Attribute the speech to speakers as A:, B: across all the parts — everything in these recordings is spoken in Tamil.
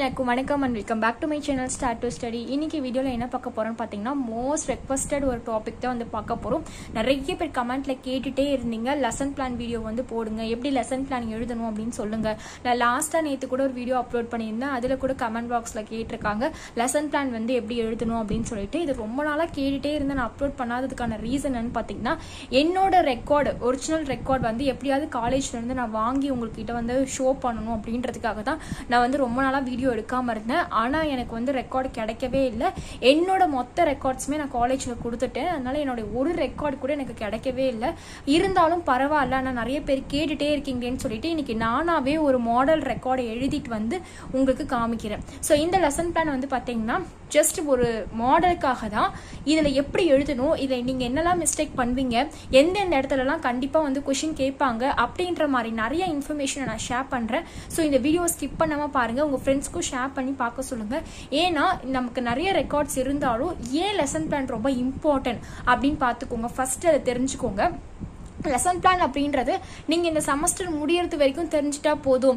A: எல்லாருக்கும் வணக்கம் and welcome back to my channel Start to Study. இன்னைக்கு வீடியோல என்ன பார்க்க போறோம்னு பாத்தீங்கன்னா மோஸ்ட் ரெக்வெஸ்டட் ஒரு டாபிக் தான் வந்து பார்க்க போறோம். நிறைய பேர் கமெண்ட்ல கேட்டுட்டே இருந்தீங்க லெசன் பிளான் வீடியோ வந்து போடுங்க, எப்படி லெசன் பிளான் எழுதணும் அப்படின்னு சொல்லுங்க. நான் லாஸ்டா நேத்து கூட ஒரு வீடியோ அப்லோட் பண்ணியிருந்தேன், அதுல கூட கமெண்ட் பாக்ஸ்ல கேட்டிருக்காங்க லெசன் பிளான் வந்து எப்படி எழுதணும் அப்படின்னு சொல்லிட்டு. இது ரொம்ப நாளா கேட்டுட்டே இருந்தேன். நான் அப்லோட் பண்ணாததுக்கான ரீசன் என்னன்னு பாத்தீங்கன்னா என்னோட ரெக்கார்டு ஒரிஜினல் ரெக்கார்ட் வந்து எப்படியாவது காலேஜ்ல இருந்து நான் வாங்கி உங்ககிட்ட வந்து ஷோ பண்ணணும் அப்படின்றதுக்காக தான் நான் வந்து ரொம்ப நாளா வீடியோ எடுக்காம இருந்தேன். ஆனா எனக்கு வந்து ரெக்கார்டு கிடைக்கவே இல்லை. என்னோட மொத்த ரெக்கார்ட்ஸுமே நான் காலேஜ்ல கொடுத்துட்டேன். அதனால என்னோட ஒரு ரெக்கார்டு கூட எனக்கு கிடைக்கவே இல்லை. இருந்தாலும் பரவாயில்ல, நான் நிறைய பேர் கேட்டுட்டே இருக்கீங்களேன்னு சொல்லிட்டு இன்னைக்கு நானாவே ஒரு மாடல் ரெக்கார்டை எழுதிட்டு வந்து உங்களுக்கு காமிக்கிறேன். ஸோ இந்த லெசன் பிளான் வந்து பாத்தீங்கன்னா ஜஸ்ட் ஒரு மாடலுக்காக தான். இதுல எப்படி எழுதணும், இதுல நீங்க என்னெல்லாம் மிஸ்டேக் பண்ணுவீங்க, எந்தெந்த இடத்துலலாம் கண்டிப்பா வந்து கொஸ்டின் கேட்பாங்க அப்படின்ற மாதிரி நிறைய இன்ஃபர்மேஷனை நான் ஷேர் பண்றேன். ஸோ இந்த வீடியோ ஸ்கிப் பண்ணாம பாருங்க, உங்க ஃப்ரெண்ட்ஸ்க்கும் ஷேர் பண்ணி பார்க்க சொல்லுங்க. ஏன்னா நமக்கு நிறைய ரெக்கார்ட்ஸ் இருந்தாலும் ஏன் லெசன் பிளான் ரொம்ப இம்பார்ட்டன்ட் அப்படின்னு பார்த்துக்கோங்க. ஃபர்ஸ்ட் அதை தெரிஞ்சுக்கோங்க. லெசன் பிளான் அப்படின்றது நீங்க இந்த செமஸ்டர் முடியறது வரைக்கும் தெரிஞ்சுட்டா போதும்.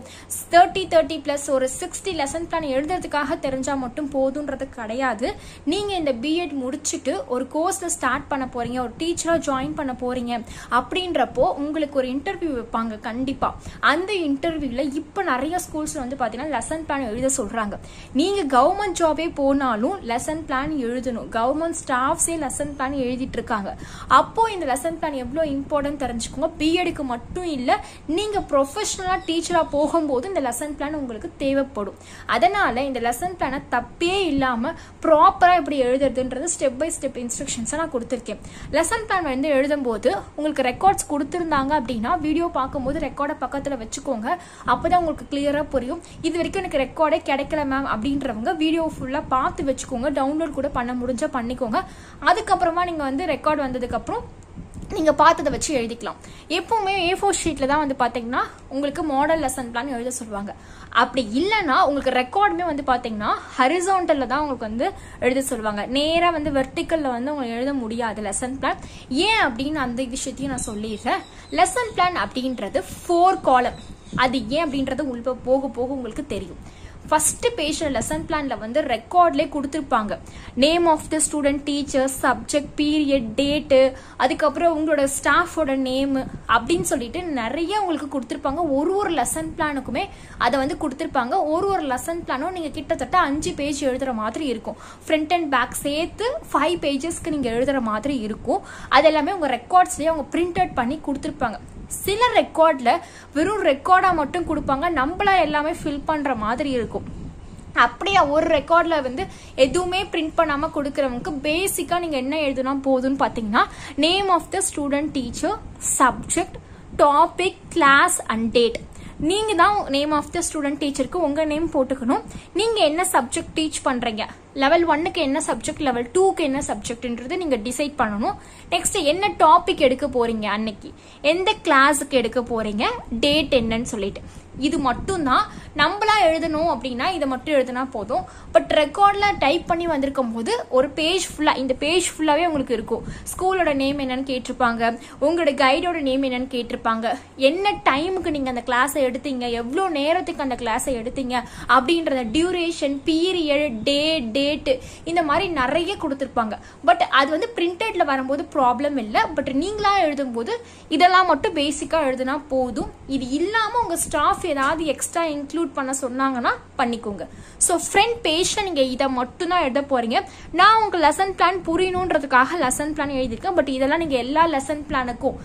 A: 30 பிளஸ் ஒரு 60 லெசன் பிளான் எழுதுறதுக்காக தெரிஞ்சா மட்டும் போதும்ன்றது கிடையாது. நீங்க இந்த பிஎட் முடிச்சுட்டு ஒரு கோர்ஸ்ல ஸ்டார்ட் பண்ண போறீங்க, ஒரு டீச்சரா ஜாயின் பண்ண போறீங்க அப்படின்றப்போ உங்களுக்கு ஒரு இன்டர்வியூ வைப்பாங்க கண்டிப்பா. அந்த இன்டர்வியூல இப்ப நிறைய ஸ்கூல்ஸ்ல வந்து பாத்தீங்கன்னா லெசன் பிளான் எழுத சொல்றாங்க. நீங்க கவர்மெண்ட் ஜாபே போனாலும் லெசன் பிளான் எழுதணும். கவர்மெண்ட் ஸ்டாஃப்ஸே லெசன் பிளான் எழுதிட்டு இருக்காங்க. அப்போ இந்த லெசன் பிளான் எவ்வளவு இம்பார்ட்டன்ட் தெரிஞ்சுக்கோங்க. பிஎடுக்கு மட்டும் இல்ல, நீங்க ப்ரொஃபஷனலா டீச்சரா போகும்போது இந்த லெசன் பிளான் உங்களுக்கு தேவைப்படும். அதனால இந்த லெசன் பிளானை தப்பே இல்லாம ப்ராப்பரா எப்படி எழுதுறதுன்றது ஸ்டெப் பை ஸ்டெப் இன்ஸ்ட்ரக்ஷன்ஸ் நான் கொடுத்திருக்கேன். லெசன் பிளான் வந்து எழுதும் போது உங்களுக்கு ரெக்கார்ட்ஸ் கொடுத்திருந்தாங்க அப்படின்னா வீடியோ பார்க்கும்போது ரெக்கார்டை பக்கத்துல வச்சுக்கோங்க. அப்பதான் உங்களுக்கு கிளியரா புரியும். இது வரைக்கும் எனக்கு ரெக்கார்டே கிடைக்கல மேம் அப்படின்றவங்க வீடியோ ஃபுல்லா பார்த்து வச்சுக்கோங்க. டவுன்லோட் கூட பண்ண முடிஞ்சா பண்ணிக்கோங்க. அதுக்கப்புறமா நீங்க வந்து ரெக்கார்ட் வந்ததுக்கு அப்புறம் நீங்க பார்த்ததை வச்சு எழுதிக்கலாம். எப்பவுமே A4 ஷீட்ல தான் வந்து பாத்தீங்கன்னா உங்களுக்கு மாடல் லெசன் பிளான் எழுத சொல்லுவாங்க. அப்படி இல்லைன்னா உங்களுக்கு ரெக்கார்டுமே வந்து பாத்தீங்கன்னா ஹரிசான்டல்ல தான் உங்களுக்கு வந்து எழுத சொல்லுவாங்க. நேரா வந்து வெர்டிக்கல்ல வந்து உங்களுக்கு எழுத முடியாது லெசன் பிளான். ஏன் அப்படின்னு அந்த விஷயத்தையும் நான் சொல்லிடுறேன். லெசன் பிளான் அப்படின்றது 4 காலம். அது ஏன் அப்படின்றது உங்களுக்கு போக போக உங்களுக்கு தெரியும். ஃபர்ஸ்ட் பேஜ்ல லெசன் பிளான்ல வந்து ரெக்கார்ட்லேயே கொடுத்துருப்பாங்க. Name of the student, teacher, subject, period, date, அதுக்கப்புறம் உங்களோட ஸ்டாஃபோட நேம் அப்படின்னு சொல்லிட்டு நிறைய உங்களுக்கு கொடுத்துருப்பாங்க. ஒரு லெசன் பிளானுக்குமே அதை வந்து கொடுத்துருப்பாங்க. ஒரு லெசன் பிளானும் நீங்க கிட்டத்தட்ட 5 பேஜ் எழுதுற மாதிரி இருக்கும். ஃப்ரண்ட் அண்ட் பேக் சேர்த்து 5 பேஜஸ்க்கு நீங்க எழுதுற மாதிரி இருக்கும். அது எல்லாமே உங்க ரெக்கார்ட்ஸ்லயே அவங்க பிரிண்ட் அவுட் பண்ணி கொடுத்துருப்பாங்க. சில ரெக்கார்ட்ல வெறும் ரெக்கார்டா மட்டும் கொடுப்பாங்க, நம்மளா எல்லாமே ஃபில் பண்ற மாதிரி இருக்கும். அப்படியே ஒரு ரெக்கார்ட்ல வந்து எதுவுமே பிரிண்ட் பண்ணாம கொடுக்கறவங்களுக்கு பேசிக்கா நீங்க என்ன எழுதுனா போதும்னு பாத்தீங்கன்னா name of the student, teacher, subject, topic, class and date. நீங்க தான் நேம் ஆஃப் த ஸ்டூடெண்ட், டீச்சருக்கு உங்க நேம் போட்டுக்கணும். நீங்க என்ன சப்ஜெக்ட் டீச் பண்றீங்க, லெவல் 1க்கு என்ன சப்ஜெக்ட், லெவல் 2க்கு என்ன சப்ஜெக்ட்ன்றது நீங்க டிசைட் பண்ணணும். நெக்ஸ்ட் என்ன டாபிக் எடுக்க போறீங்க, அன்னைக்கு எந்த கிளாஸுக்கு எடுக்க போறீங்க, டேட் என்னன்னு சொல்லிட்டு இது மட்டும் தான் நம்மளா எழுதணும். அப்படின்னா இதை மட்டும் எழுதுனா போதும். பட் ரெக்கார்ட்ல டைப் பண்ணி வந்திருக்கும் போது ஒரு பேஜ் ஃபுல்லா, இந்த பேஜ் ஃபுல்லாவே உங்களுக்கு இருக்கும். ஸ்கூலோட நேம் என்னன்னு கேட்டிருப்பாங்க, உங்களோட கைடோட நேம் என்னன்னு கேட்டிருப்பாங்க, என்ன டைமுக்கு நீங்க அந்த கிளாஸை எடுத்தீங்க, எவ்வளவு நேரத்துக்கு அந்த கிளாஸை எடுத்தீங்க அப்படின்றத, டியூரேஷன், பீரியட், டேட், இந்த மாதிரி நிறைய கொடுத்திருப்பாங்க. பட் அது வந்து பிரிண்டட்ல வரும்போது ப்ராப்ளம் இல்லை. பட் நீங்களா எழுதும் போது இதெல்லாம் மட்டும் பேசிக்கா எழுதுனா போதும். இது இல்லாம உங்க ஸ்டாஃப் ஏதாவது எக்ஸ்ட்ரா இன்க்ளூட் பண்ண சொன்னாங்கன்னா பண்ணிக்கோங்க. ஸோ ஃப்ரண்ட் பேஜ்ல நீங்க இதை மட்டும் தான் எழுத போறீங்க. நான் உங்க லெசன் பிளான் புரியணுன்றதுக்காக லெசன் பிளான் எழுதிருக்கேன். பட் இதெல்லாம் நீங்க எல்லா லெசன் பிளானுக்கும்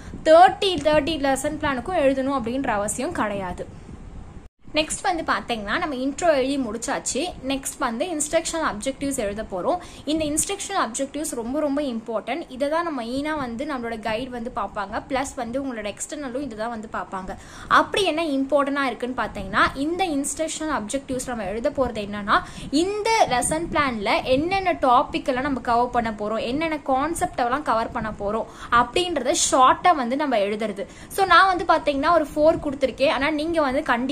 A: 30 லெசன் பிளானுக்கும் எழுதணும் அப்படின்ற அவசியம் கிடையாது. நெக்ஸ்ட் வந்து பாத்தீங்கன்னா நம்ம இன்ட்ரோ எழுதி முடிச்சாச்சு. நெக்ஸ்ட் வந்து இன்ஸ்ட்ரக்ஷனல் அப்ஜெக்டிவ்ஸ் எழுத போறோம். இந்த இன்ஸ்ட்ரக்ஷனல் அப்ஜெக்டிவ்ஸ் ரொம்ப ரொம்ப இம்பார்ட்டன்ட். இதை தான் நம்ம மெயினா வந்து நம்மளோட கைட் வந்து பார்ப்பாங்க. பிளஸ் வந்து உங்களோட எக்ஸ்டர்னலும் இதை தான் வந்து பார்ப்பாங்க. அப்படி என்ன இம்பார்ட்டன்டா இருக்குன்னு பாத்தீங்கன்னா இந்த இன்ஸ்ட்ரக்ஷனல் அப்ஜெக்டிவ்ஸ் நம்ம எழுத போறது என்னன்னா இந்த லெசன் பிளான்ல என்னென்ன டாபிக் எல்லாம் நம்ம கவர் பண்ண போறோம், என்னென்ன கான்செப்ட் எல்லாம் கவர் பண்ண போறோம் அப்படின்றத ஷார்ட்டா வந்து நம்ம எழுதுறது. ஸோ நான் வந்து பாத்தீங்கன்னா ஒரு 4 கொடுத்துருக்கேன். ஆனா நீங்க வந்து கண்டிப்பா 6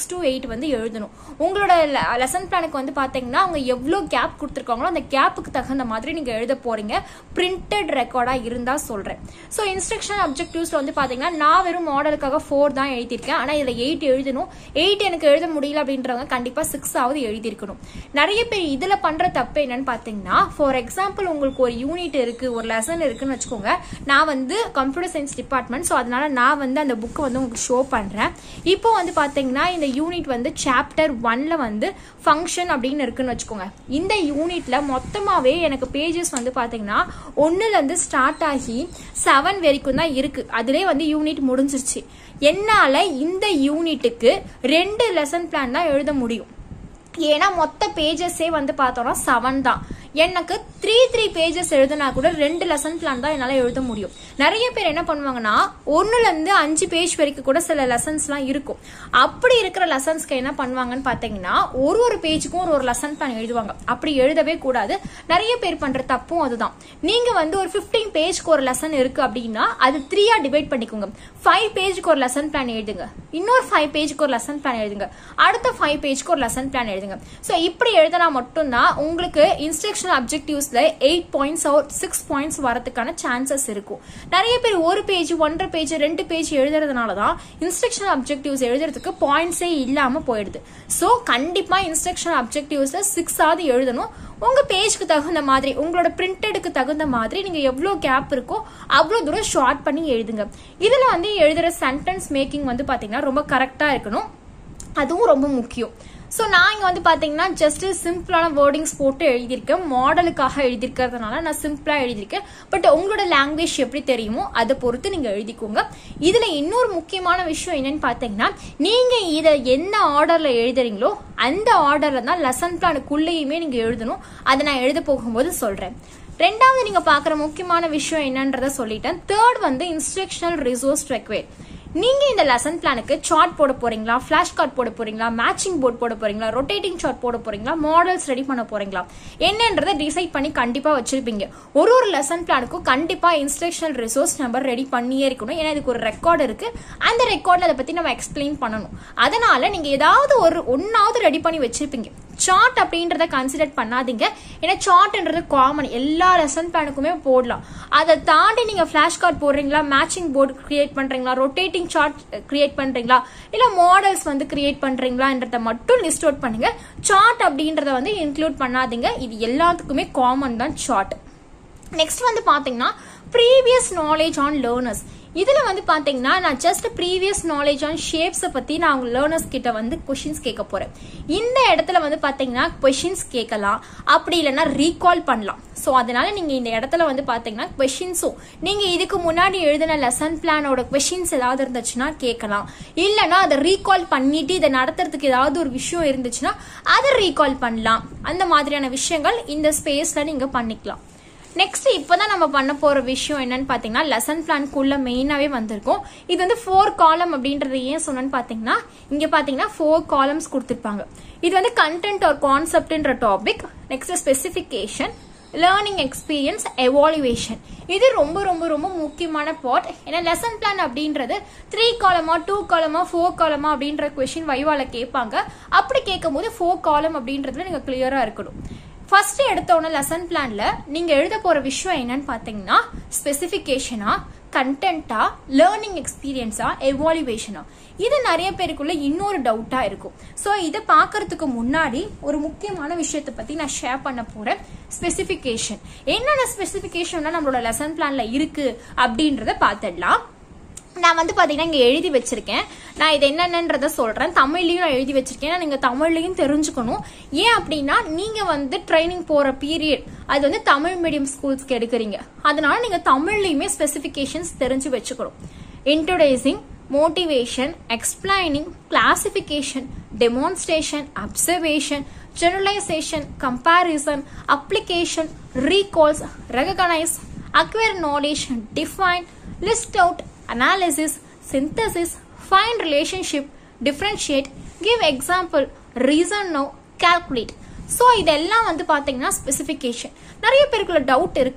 A: 6 to 8 வந்து எழுதணும். உங்களோட லெசன் பிளானுக்கு வந்து பாத்தீங்கன்னா அவங்க எவ்வளோ கேப் கொடுத்துருக்காங்களோ அந்த கேப்புக்கு தகுந்த மாதிரி நீங்க எழுத போறீங்க. பிரிண்டட் ரெக்கார்டா இருந்தா சொல்றேன். ஸோ இன்ஸ்ட்ரக்ஷன் அப்ஜெக்டிவ்ஸ்ல வந்து பாத்தீங்கன்னா நான் வெறும் மாடலுக்காக 4 தான் எழுதியிருக்கேன். ஆனா இதுல 8 எழுதணும். 8 எனக்கு எழுத முடியல அப்படின்றவங்க கண்டிப்பா 6 ஆவது எழுதியிருக்கணும். நிறைய பேர் இதுல பண்ற தப்பு என்னன்னு பாத்தீங்கன்னா, ஃபார் எக்ஸாம்பிள் உங்களுக்கு ஒரு யூனிட் இருக்கு, ஒரு லெசன் இருக்குன்னு வச்சுக்கோங்க. நான் வந்து கம்ப்யூட்டர் சயின்ஸ் டிபார்ட்மெண்ட், ஸோ அதனால நான் வந்து அந்த புக்கை வந்து உங்களுக்கு ஷோ பண்றேன். இப்போ வந்து பாத்தீங்கன்னா இந்த யூனிட் வந்து சாப்டர் 1ல வந்து ஃபங்க்ஷன் அப்படின்னு இருக்குன்னு வச்சுக்கோங்க. இந்த யூனிட்ல மொத்தமாவே எனக்கு பேஜஸ் வந்து பாத்தீங்கன்னா 1ல இருந்து ஸ்டார்ட் ஆகி 7 வரைக்கும் தான் இருக்கு. அதுலேயே வந்து யூனிட் முடிஞ்சிருச்சு. என்னால இந்த யூனிட்டுக்கு 2 லெசன் பிளான் தான் எழுத முடியும். ஏன்னா மொத்த பேஜஸே வந்து பார்த்தோம்னா 7 தான். எனக்கு 3 பேஜஸ் எழுதுனா கூட 2 லெசன் பிளான் தான் என்னால எழுத முடியும். நிறைய பேர் என்ன பண்ணுவாங்கன்னா 1ல இருந்து 5 பேஜ் வரைக்கும் கூட சில லெசன்ஸ்லாம் இருக்கும். அப்படி இருக்கிற லெசன்ஸ்க்கு என்ன பண்ணுவாங்கன்னு பாத்தீங்கன்னா ஒரு பேஜுக்கும் ஒரு லெசன் பிளான் எழுதுவாங்க. அப்படி எழுதவே கூடாது. நிறைய பேர் பண்ற தப்பும் அதுதான். நீங்க வந்து ஒரு 15 பேஜ்க்கு ஒரு லெசன் இருக்கு அப்படின்னா அது 3ஆ டிவைட் பண்ணிக்கோங்க. 5 பேஜுக்கு ஒரு லெசன் பிளான் எழுதுங்க, இன்னொரு 5 பேஜுக்கு ஒரு லெசன் பிளான் எழுதுங்க, அடுத்த 5 பேஜுக்கு ஒரு லெசன் பிளான் எழுதுங்க. ஸோ இப்படி எழுதினா மட்டும்தான் உங்களுக்கு இன்ஸ்ட்ரக்ஷன் அப்ஜெக்டிவ்ஸ்ல 8 பாயிண்ட்ஸ் ஆர் 6 பாயிண்ட்ஸ் வரதுக்கான சான்சஸ் இருக்கும். நிறைய பேர் ஒரு பேஜ், 1.5 பேஜ், 2 பேஜ் எழுதுறதுனாலதான் இன்ஸ்ட்ரக்ஷன் அப்ஜெக்டிவ்ஸ் எழுதுறதுக்கு பாயிண்ட்ஸே இல்லாம போயிடுது. சோ கண்டிப்பா இன்ஸ்ட்ரக்ஷன் அப்ஜெக்டிவ்ஸ்ல 6 ஆவது எழுதணும். உங்க பேஜ்க்கு தகுந்த மாதிரி, உங்களோட பிரிண்டடுக்கு தகுந்த மாதிரி நீங்க எவ்வளவு கேப் இருக்கோ அவ்வளவு தூரம் ஷார்ட் பண்ணி எழுதுங்க. இதுல வந்து எழுதுற சென்டென்ஸ் மேக்கிங் வந்து பாத்தீங்கன்னா ரொம்ப கரெக்டா இருக்கணும். அதுவும் ரொம்ப முக்கியம். ஸோ நான் இங்கே வந்து பார்த்தீங்கன்னா ஜஸ்ட் சிம்பிளான வேர்டிங்ஸ் போட்டு எழுதியிருக்கேன். மாடலுக்காக எழுதியிருக்கிறதுனால நான் சிம்பிளாக எழுதியிருக்கேன். பட் உங்களோட லாங்குவேஜ் எப்படி தெரியுமோ அதை பொறுத்து நீங்கள் எழுதிக்கோங்க. இதில் இன்னொரு முக்கியமான விஷயம் என்னன்னு பார்த்தீங்கன்னா, நீங்கள் இதை என்ன ஆர்டரில் எழுதுறீங்களோ அந்த ஆர்டரில் தான் லெசன் பிளானுக்குள்ளேயுமே நீங்கள் எழுதணும். அதை நான் எழுத போகும்போது சொல்கிறேன். ரெண்டாவது நீங்கள் பார்க்குற முக்கியமான விஷயம் என்னன்றதை சொல்லிட்டேன். தேர்ட் வந்து இன்ஸ்ட்ரக்ஷனல் ரிசோர்ஸ் ரெக்வயர்ட். நீங்க இந்த லெசன் பிளானுக்கு சார்ட் போட போறீங்களா, பிளாஷ் கார்டு போட போறீங்களா, மேட்சிங் போர்டு போட போறீங்களா, ரொட்டேட்டிங் சார்ட் போட போறீங்களா, மாடல்ஸ் ரெடி பண்ண போறீங்களா, என்னன்றதை டிசைட் பண்ணி கண்டிப்பா வச்சிருப்பீங்க. ஒரு லெசன் பிளானுக்கும் கண்டிப்பா இன்ஸ்ட்ரக்ஷனல் ரிசோர்ஸ் நம்பர் ரெடி பண்ணியே இருக்கணும். ஏன்னா இதுக்கு ஒரு ரெக்கார்டு இருக்கு. அந்த ரெக்கார்ட்ல அதை பத்தி நம்ம எக்ஸ்பிளைன் பண்ணணும். அதனால நீங்க ஏதாவது ஒன்னாவது ரெடி பண்ணி வச்சிருப்பீங்க. சார்ட் அப்படின்றத கன்சிடர் பண்ணாதீங்க. ஏன்னா சார்ட்ன்றது காமன், எல்லா லெசன் பிளானுக்குமே போடலாம். அதை தாண்டி நீங்க பிளாஷ் கார்டு போடுறீங்களா, மேட்சிங் போர்டு கிரியேட் பண்றீங்களா, ரொட்டேட்டிங் சார்ட் கிரியேட் பண்றீங்களா, இல்ல மாடல்ஸ் வந்து கிரியேட் பண்றீங்களான்றத மட்டும் லிஸ்ட் அவுட் பண்ணுங்க. சார்ட் அப்படின்றத வந்து இன்க்ளூட் பண்ணாதீங்க. இது எல்லாத்துக்குமே காமன் தான் சார்ட். நெக்ஸ்ட் வந்து பாத்தீங்கன்னா ப்ரீவியஸ் நாலேஜ் ஆன் லேர்னர்ஸ். இதுல வந்து பாத்தீங்கன்னா நான் ஜஸ்ட் ப்ரீவியஸ் நாலேஜ் ஆன் ஷேப்ஸை பத்தி நான் அவங்க லேர்னர்ஸ் கிட்ட வந்து கொஸ்டின்ஸ் கேட்க போறேன். இந்த இடத்துல வந்து பாத்தீங்கன்னா கொஸ்டின்ஸ் கேட்கலாம், அப்படி இல்லைன்னா ரீகால் பண்ணலாம். ஸோ அதனால நீங்க இந்த இடத்துல வந்து பாத்தீங்கன்னா கொஸ்டின்ஸும் நீங்க இதுக்கு முன்னாடி எழுதின லெசன் பிளானோட கொஸ்டின்ஸ் ஏதாவது இருந்துச்சுன்னா கேட்கலாம். இல்லைன்னா அதை ரீகால் பண்ணிட்டு இதை நடத்துறதுக்கு ஏதாவது ஒரு விஷயம் இருந்துச்சுன்னா அதை ரீகால் பண்ணலாம். அந்த மாதிரியான விஷயங்கள் இந்த ஸ்பேஸ்ல நீங்க பண்ணிக்கலாம். நெக்ஸ்ட் இப்பதான் நம்ம பண்ண போற விஷயம் என்னன்னு பாத்தீங்கன்னா, லெசன் பிளான்குள்ள மெயினாவே வந்திருக்கும். இது வந்து 4 காலம் அப்படின்றது ஏன் சொன்னேன்னு பாத்தீங்கன்னா, இங்க பாத்தீங்கன்னா 4 காலம்ஸ் கொடுத்திருப்பாங்க. இது வந்து கண்டென்ட் ஆர் கான்செப்ட்ன்ற topic, next specification, learning experience, evaluation. இது ரொம்ப ரொம்ப ரொம்ப முக்கியமான பார்ட். ஏன்னா லெசன் பிளான் அப்படின்றது 3 காலமா 2 காலமா 4 காலமா அப்படின்ற கொஸ்டின் வைவால கேட்பாங்க. அப்படி கேட்கும் போது 4 காலம் அப்படின்றதுல நீங்க கிளியரா இருக்கணும். ஃபர்ஸ்ட் எடுத்தோட லெசன் பிளான்ல நீங்க எழுத போற விஷயம் என்னன்னு பாத்தீங்கன்னா, ஸ்பெசிபிகேஷனா, கண்டென்ட்டா, லேர்னிங் எக்ஸ்பீரியன்ஸா, எவாலுவேஷனா. இது நிறைய பேருக்குள்ள இன்னொரு டவுட்டா இருக்கும். ஸோ இதை பார்க்கறதுக்கு முன்னாடி ஒரு முக்கியமான விஷயத்தை பத்தி நான் ஷேர் பண்ண போறேன். ஸ்பெசிபிகேஷன் என்னென்ன ஸ்பெசிபிகேஷன் நம்மளோட லெசன் பிளான்ல இருக்கு அப்படின்றத பார்த்துடலாம். நான் வந்து பாத்தீங்கன்னா இங்க எழுதி வச்சிருக்கேன். நான் இது என்னென்னன்றத சொல்றேன். தமிழ்லயும் நான் எழுதி வச்சிருக்கேன். நீங்க தமிழ்லயும் தெரிஞ்சுக்கணும். ஏன் அப்படின்னா நீங்க வந்து ட்ரைனிங் போற பீரியட் அது வந்து தமிழ் மீடியம் ஸ்கூல்ஸ்க்கு எடுக்கிறீங்க. அதனால நீங்க தமிழ்லயுமே ஸ்பெசிபிகேஷன்ஸ் தெரிஞ்சு வச்சுக்கணும். Introducing, motivation, explaining, classification, demonstration, observation, generalization, comparison, application, recalls, recognize, acquire knowledge, define, list out, analysis, synthesis, find relationship, differentiate, give example, reason now, calculate. So இதெல்லாம் வந்து பார்த்தீங்கன்னா ஸ்பெசிஃபிகேஷன். நிறைய பேருக்குள்ள டவுட் இருக்கலாம்,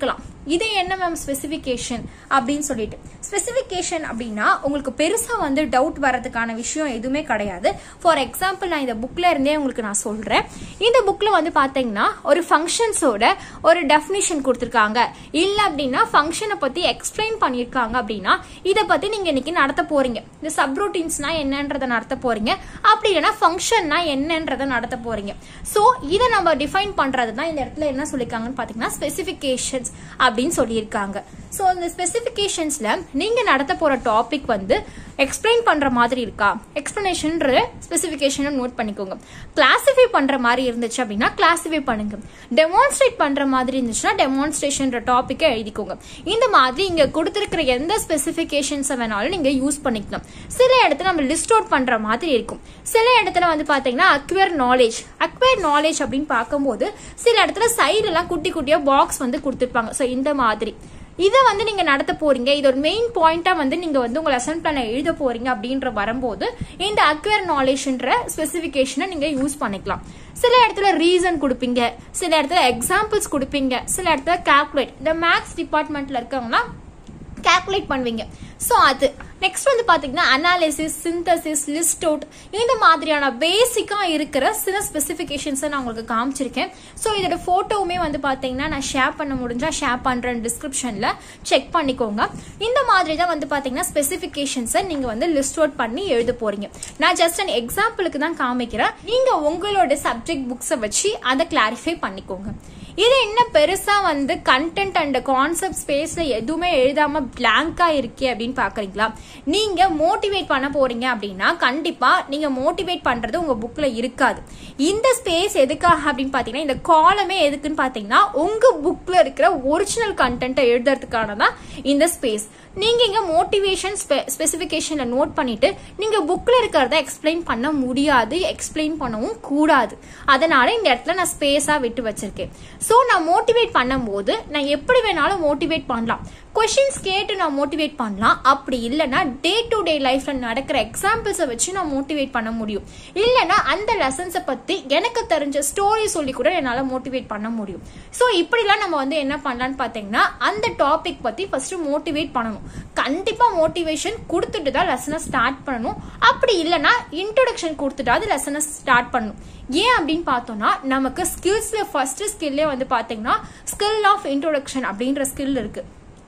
A: இது என்ன மேம் ஸ்பெசிஃபிகேஷன் அப்படின்னு சொல்லிட்டு. ஸ்பெசிஃபிகேஷன் அப்படின்னா உங்களுக்கு பெருசா வந்து டவுட் வரதுக்கான விஷயம் எதுவுமே கிடையாது. ஃபார் எக்ஸாம்பிள் நான் இந்த புக்ல இருந்தே உங்களுக்கு நான் சொல்றேன். இந்த புக்ல வந்து பாத்தீங்கன்னா ஒரு ஃபங்க்ஷன்ஸோட ஒரு டெஃபினிஷன் கொடுத்துருக்காங்க, இல்ல அப்படின்னா ஃபங்க்ஷனை பத்தி எக்ஸ்பிளைன் பண்ணிருக்காங்க அப்படின்னா இதை பத்தி நீங்க இன்னைக்கு நடத்த போறீங்க. இந்த சப்ரூட்டீன்ஸ்னா என்னன்றதை நடத்த போறீங்க, அப்படி இல்லைன்னா ஃபங்க்ஷன்னா என்னன்றதை நடத்த போறீங்க. சோ இதை நம்ம டிஃபைன் பண்றதுதான் இந்த இடத்துல என்ன சொல்லிருக்காங்கன்னு பாத்தீங்கன்னா ஸ்பெசிஃபிகேஷன்ஸ் அப்படின்னு சொல்லியிருக்காங்க. சோ இந்த ஸ்பெசிஃபிகேஷன்ஸ்ல நீங்க நடத்த போற டாபிக் வந்து எக்ஸ்பிளைன் பண்ற மாதிரி இருக்கா, எக்ஸ்பிளனேஷன் ஸ்பெசிஃபிகேஷனை நோட் பண்ணிக்கோங்க. கிளாசிஃபை பண்ற மாதிரி இருந்துச்சு அப்படின்னா கிளாசிஃபை பண்ணுங்க. டெமான்ஸ்ட்ரேட் பண்ற மாதிரி இருந்துச்சுன்னா டெமான்ஸ்ட்ரேஷன் டாபிக்கை எழுதிக்கோங்க. இந்த மாதிரி இங்க கொடுத்திருக்கிற எந்த ஸ்பெசிஃபிகேஷன்ஸ் வேணாலும் நீங்க யூஸ் பண்ணிக்கலாம். சில இடத்துல நம்ம லிஸ்ட் அவுட் பண்ற மாதிரி இருக்கும். சில இடத்துல வந்து பாத்தீங்கன்னா அக்வயர் நாலேஜ் அப்படின்னு பார்க்கும்போது சில இடத்துல சைடு எல்லாம் குட்டி குட்டியா பாக்ஸ் வந்து கொடுத்துருப்பாங்க. சோ இந்த மாதிரி இதை வந்து நீங்க நடத்த போறீங்க, இது ஒரு மெயின் பாயிண்டா வந்து நீங்க வந்து உங்க லெசன் பிளான எழுத போறீங்க அப்படின்ற வரும்போது இந்த அக்வயர் நாலேஜ்ன்ற ஸ்பெசிஃபிகேஷனை நீங்க யூஸ் பண்ணிக்கலாம். சில இடத்துல ரீசன் கொடுப்பீங்க, சில இடத்துல எக்ஸாம்பிள்ஸ் கொடுப்பீங்க, சில இடத்துல கால்குலேட். இந்த மேக்ஸ் டிபார்ட்மெண்ட்ல இருக்கவங்கன்னா கால்குலேட் பண்ணுவீங்க. சோ அது நெக்ஸ்ட் வந்து பாத்தீங்கன்னா அனாலிசிஸ், சிந்தசிஸ், லிஸ்ட் அவுட், இந்த மாதிரியான பேசிக்கா இருக்கிற சில ஸ்பெசிஃபிகேஷன்ஸ் நான் உங்களுக்கு காமிச்சிருக்கேன். சோ இதோட போட்டோவுமே வந்து பாத்தீங்கன்னா நான் ஷேர் பண்ண முடிஞ்சா ஷேர் பண்றேன், டிஸ்கிரிப்ஷன்ல செக் பண்ணிக்கோங்க. இந்த மாதிரி தான் வந்து பாத்தீங்கன்னா ஸ்பெசிஃபிகேஷன்ஸை நீங்க வந்து லிஸ்ட் அவுட் பண்ணி எழுத போறீங்க. நான் ஜஸ்ட் அன் எக்ஸாம்பிளுக்கு தான் காமிக்கிறேன், நீங்க உங்களோட சப்ஜெக்ட் புக்ஸை வச்சு அதை கிளாரிஃபை பண்ணிக்கோங்க. இது என்ன பெருசா வந்து கண்டென்ட் அண்ட் கான்செப்ட் ஸ்பேஸ்ல எதுவுமே எழுதாம பிளாங்கா இருக்கே அப்படின்னு பாக்குறீங்களா? நீங்க மோட்டிவேட் பண்ண போறீங்க அப்படின்னா கண்டிப்பா நீங்க மோட்டிவேட் பண்றது உங்க புக்ல இருக்காது. இந்த ஸ்பேஸ் எதுக்காக அப்படின்னு பாத்தீங்கன்னா, இந்த காலமே எதுக்குன்னு பாத்தீங்கன்னா உங்க புக்ல இருக்கிற ஒரிஜினல் கண்டென்ட்டை எழுதுறதுக்கானதான் இந்த ஸ்பேஸ். நீங்க இங்க மோட்டிவேஷன் ஸ்பெசிஃபிகேஷன்ல நோட் பண்ணிட்டு நீங்க புக்ல இருக்கிறத எக்ஸ்பிளைன் பண்ண முடியாது, எக்ஸ்பிளைன் பண்ணவும் கூடாது. அதனால இந்த இடத்துல நான் ஸ்பேஸா விட்டு வச்சிருக்கேன். சோ நான் மோட்டிவேட் பண்ணும் போது நான் எப்படி வேணாலும் மோட்டிவேட் பண்ணலாம். கொஸ்டின்ஸ் கேட்டு நான் மோட்டிவேட் பண்ணலாம், அப்படி இல்லைன்னா டே டு டே லைஃப்ல நடக்கிற எக்ஸாம்பிள்ஸை வச்சு நான் மோட்டிவேட் பண்ண முடியும். இல்லைன்னா அந்த லெசன்ஸை பத்தி எனக்கு தெரிஞ்ச ஸ்டோரி சொல்லி கூட என்னால மோட்டிவேட் பண்ண முடியும். சோ இப்படிலாம் நம்ம வந்து என்ன பண்ணலாம்னு பாத்தீங்கன்னா அந்த டாபிக் பத்தி ஃபர்ஸ்ட் மோட்டிவேட் பண்ணணும். கண்டிப்பா மோட்டிவேஷன் கொடுத்துட்டு தான் லெசனை ஸ்டார்ட் பண்ணணும். அப்படி இல்லைன்னா இன்ட்ரோடக்ஷன் கொடுத்துட்டாவது லெசனை ஸ்டார்ட் பண்ணணும். ஏன் அப்படின்னு பார்த்தோம்னா நமக்கு ஸ்கில்ஸ்ல ஃபர்ஸ்ட் ஸ்கில்லே வந்து பாத்தீங்கன்னா ஸ்கில் ஆஃப் இன்ட்ரோடக்ஷன் அப்படின்ற ஸ்கில் இருக்கு.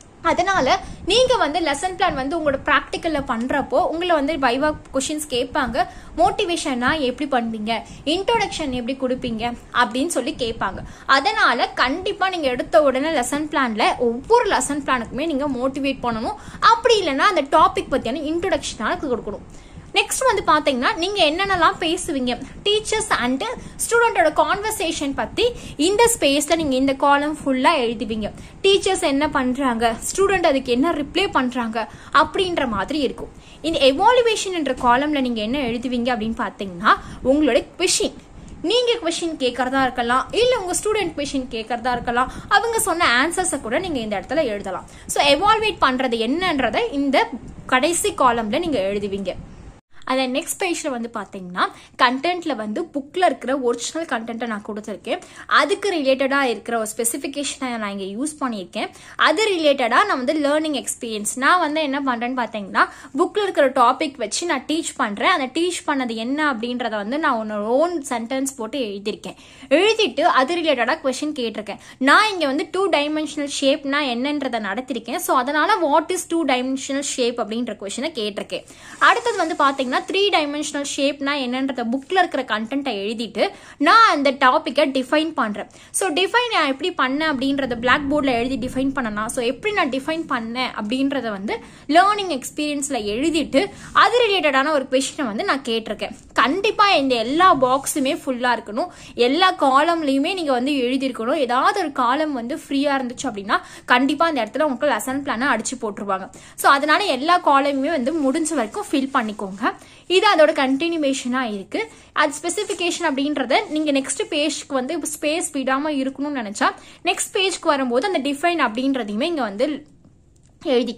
A: அதனால நீங்க வந்து லெசன் பிளான் வந்து உங்களோட பிராக்டிக்கல்ல பண்றப்போ உங்களை வந்து வைவா கொஸ்டின்ஸ் கேட்பாங்க. மோட்டிவேஷனா எப்படி பண்ணுவீங்க, இன்ட்ரோடக்ஷன் எப்படி கொடுப்பீங்க அப்படின்னு சொல்லி கேட்பாங்க. அதனால கண்டிப்பா நீங்க எடுத்த உடனே லெசன் பிளான்ல ஒவ்வொரு லெசன் பிளானுக்குமே நீங்க மோட்டிவேட் பண்ணணும். அப்படி இல்லைன்னா அந்த டாபிக் பத்தியான இன்ட்ரோடக்ஷனால கொடுக்கணும். நெக்ஸ்ட் வந்து பாத்தீங்கன்னா நீங்க என்னென்னலாம் பேசுவீங்க, டீச்சர்ஸ் அண்ட் ஸ்டூடெண்டோட கான்வர்சேஷன் பத்தி இந்த ஸ்பேஸ்ல நீங்க இந்த காலம் ஃபுல்லா எழுதுவீங்க. டீச்சர்ஸ் என்ன பண்றாங்க, ஸ்டூடெண்ட் அதுக்கு என்ன ரிப்ளை பண்றாங்க அப்படின்ற மாதிரி இருக்கும். இந்த எவாலுவேஷன் என்ற காலம்ல நீங்க என்ன எழுதுவீங்க அப்படின்னு பாத்தீங்கன்னா உங்களோட கொஸ்டின், நீங்க கொஸ்டின் கேட்கறதா இருக்கலாம், இல்ல உங்க ஸ்டூடெண்ட் கொஸ்டின் கேட்கறதா இருக்கலாம், அவங்க சொன்ன ஆன்சர்ஸை கூட நீங்க இந்த இடத்துல எழுதலாம். சோ எவால்வேட் பண்றது என்னன்றதை இந்த கடைசி காலம்ல நீங்க எழுதுவீங்க. அந்த நெக்ஸ்ட் பேஜ்ல வந்து பாத்தீங்கன்னா கண்டென்ட்ல வந்து புக்ல இருக்கிற ஒரிஜினல் கண்டென்ட்டை நான் கொடுத்துருக்கேன். அதுக்கு ரிலேட்டடா இருக்கிற ஒரு ஸ்பெசிஃபிகேஷனை நான் இங்க யூஸ் பண்ணியிருக்கேன். அது ரிலேட்டடா நான் வந்து லேர்னிங் எக்ஸ்பீரியன்ஸ் நான் வந்து என்ன பண்றேன்னு பாத்தீங்கன்னா புக்ல இருக்கிற டாபிக் வச்சு நான் டீச் பண்றேன். அந்த டீச் பண்ணது என்ன அப்படின்றத வந்து நான் உன்னோட ஓன் சென்டென்ஸ் போட்டு எழுதியிருக்கேன். எழுதிட்டு அது ரிலேட்டடா கொஸ்டின் கேட்டிருக்கேன். நான் இங்க வந்து 2 டைமென்ஷனல் ஷேப்னா என்னன்றதை நடத்திருக்கேன். ஸோ அதனால வாட் இஸ் 2 டைமென்ஷனல் ஷேப் அப்படின்ற கொஸ்டினை கேட்டிருக்கேன். அடுத்தது வந்து பாத்தீங்கன்னா 3 டைமென்ஷனல் ஷேப்னா என்னன்றத புக்ல இருக்கிற கண்டென்ட்டை எழுதிட்டு நான் அந்த டாபிக்கை டிஃபைன் பண்றேன். ஸோ டிஃபைன் நான் எப்படி பண்ணேன் அப்படின்றத பிளாக் போர்டில் எழுதி டிஃபைன் பண்ணனா. ஸோ எப்படி நான் டிஃபைன் பண்ணேன் அப்படின்றத வந்து லேர்னிங் எக்ஸ்பீரியன்ஸ்ல எழுதிட்டு அது ரிலேட்டடான ஒரு கொஸ்டினை வந்து நான் கேட்டிருக்கேன். கண்டிப்பா இந்த எல்லா பாக்ஸுமே ஃபுல்லா இருக்கணும். எல்லா காலம்லயுமே நீங்க வந்து எழுதிருக்கணும். ஏதாவது ஒரு காலம் வந்து ஃப்ரீயா இருந்துச்சு அப்படின்னா கண்டிப்பா இந்த இடத்துல உங்களுக்கு லெசன் பிளானை அடிச்சு போட்டுருவாங்க. ஸோ அதனால எல்லா காலமுமே வந்து முடிஞ்ச வரைக்கும் ஃபில் பண்ணிக்கோங்க. இது அதோட கண்டினியூவேஷனா இருக்கு. அது ஸ்பெசிஃபிகேஷன் அப்படின்றத நீங்க நெக்ஸ்ட் பேஜ்க்கு வந்து ஸ்பேஸ் விடாம இருக்கணும்னு நினைச்சா நெக்ஸ்ட் பேஜ்க்கு வரும்போது அந்த டிஃபைன் அப்படின்றதையுமே இங்க வந்து எழுதிக்கலாம்.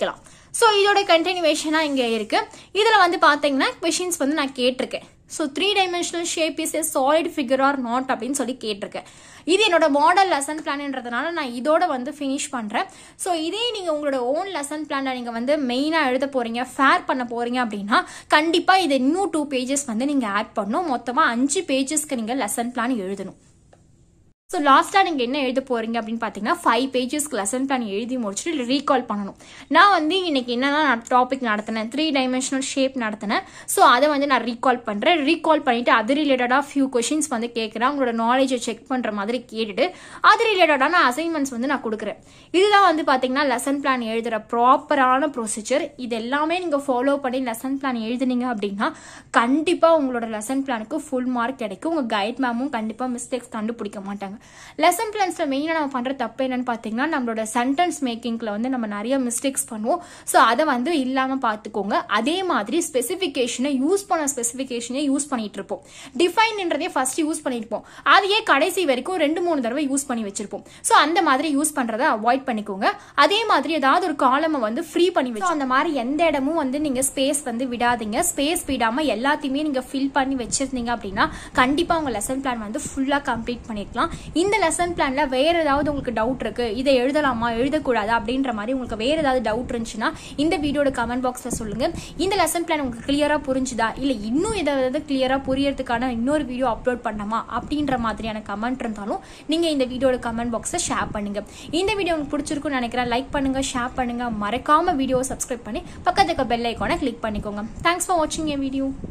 A: ஸோ இதோட கண்டினியூவேஷனாக இங்கே இருக்கு. இதில் வந்து பார்த்தீங்கன்னா கொஷின்ஸ் வந்து நான் கேட்டிருக்கேன். So 3-dimensional shape is a solid figure or not அப்படின்னு சொல்லி கேட்டிருக்கேன். இது என்னோட மாடல் லெசன் பிளான்ன்றதுனால நான் இதோட வந்து ஃபினிஷ் பண்ணுறேன். ஸோ இதே நீங்கள் உங்களோட ஓன் லெசன் பிளானை நீங்கள் வந்து மெயினாக எழுத போகிறீங்க, ஃபேர் பண்ண போகிறீங்க அப்படின்னா கண்டிப்பாக இது இன்னும் 2 pages வந்து நீங்கள் ஆட் பண்ணணும். மொத்தமாக 5 pagesக்கு நீங்கள் லெசன் பிளான் எழுதணும். ஸோ லாஸ்ட்டாக நீங்கள் என்ன எழுத போகிறீங்க அப்படின்னு பார்த்தீங்கன்னா 5 pagesக்கு லெசன் பிளான் எழுதி முடிச்சுட்டு ரீகால் பண்ணணும். நான் வந்து இன்னைக்கு என்னென்ன டாபிக் நடத்தினேன், 3-dimensional shape நடத்தினேன். ஸோ அதை வந்து நான் ரீகால் பண்ணுறேன். ரீகால் பண்ணிவிட்டு அது ரிலேட்டடாக ஃபியூ கொஷின்ஸ் வந்து கேட்குறேன். உங்களோட நாலேஜை செக் பண்ணுற மாதிரி கேட்டுட்டு அது ரிலேட்டடான அசைன்மெண்ட்ஸ் வந்து நான் கொடுக்குறேன். இதுதான் வந்து பார்த்தீங்கன்னா லெசன் பிளான் எழுதுகிற ப்ராப்பரான ப்ரொசீஜர். இது எல்லாமே நீங்கள் ஃபாலோ பண்ணி லெசன் பிளான் எழுதுனீங்க அப்படின்னா கண்டிப்பாக உங்களோட லெசன் பிளானுக்கு ஃபுல் மார்க் கிடைக்கும். உங்கள் கைட் மேமும் கண்டிப்பாக மிஸ்டேக்ஸ் கண்டுபிடிக்க மாட்டாங்க. லெசன் பிளான்ஸ்ல மெயினாக நம்ம பண்ற தப்பு என்னன்னு பார்த்தீங்கன்னா நம்மளோட சென்டென்ஸ் மேக்கிங்ல வந்து நம்ம நிறைய மிஸ்டேக்ஸ் பண்ணுவோம். ஸோ அதை வந்து இல்லாம பார்த்துக்கோங்க. அதே மாதிரி ஸ்பெசிஃபிகேஷனை யூஸ் பண்ணிட்டு இருப்போம். டிஃபைன்ன்றதே ஃபர்ஸ்ட் யூஸ் பண்ணிருப்போம், அதையே கடைசி வரைக்கும் 2-3 தடவை யூஸ் பண்ணி வச்சிருப்போம். ஸோ அந்த மாதிரி யூஸ் பண்றதை அவாய்ட் பண்ணிக்கோங்க. அதே மாதிரி ஏதாவது ஒரு காலமை வந்து ஃப்ரீ பண்ணி வச்சு அந்த மாதிரி எந்த இடமும் வந்து நீங்க ஸ்பேஸ் வந்து விடாதீங்க. ஸ்பேஸ் விடாம எல்லாத்தையுமே நீங்க ஃபில் பண்ணி வச்சிருந்தீங்க அப்படின்னா கண்டிப்பா உங்க லெசன் பிளான் வந்து ஃபுல்லா கம்ப்ளீட் பண்ணிக்கலாம். இந்த லெசன் பிளான்ல வேற ஏதாவது உங்களுக்கு டவுட் இருக்கு, இதை எழுதலாமா எழுதக்கூடாது அப்படின்ற மாதிரி உங்களுக்கு வேற ஏதாவது டவுட் இருந்துச்சுன்னா இந்த வீடியோட கமெண்ட் பாக்ஸ்ல சொல்லுங்க. இந்த லெசன் பிளான் உங்களுக்கு கிளியரா புரிஞ்சுதா, இல்ல இன்னும் ஏதாவது கிளியரா புரியறதுக்கான இன்னொரு வீடியோ அப்லோட் பண்ணலாமா அப்படின்ற மாதிரியான கமெண்ட் இருந்தாலும் நீங்க இந்த வீடியோட கமெண்ட் பாக்ஸ்ல ஷேர் பண்ணுங்க. இந்த வீடியோ உங்களுக்கு பிடிச்சிருக்கும்னு நினைக்கிறேன். லைக் பண்ணுங்க, ஷேர் பண்ணுங்க, மறக்காம வீடியோவை சப்ஸ்கிரைப் பண்ணி பக்கத்துக்கு பெல் ஐகானை கிளிக் பண்ணிக்கோங்க. தேங்க்ஸ் ஃபார் வாட்சிங் எ வீடியோ.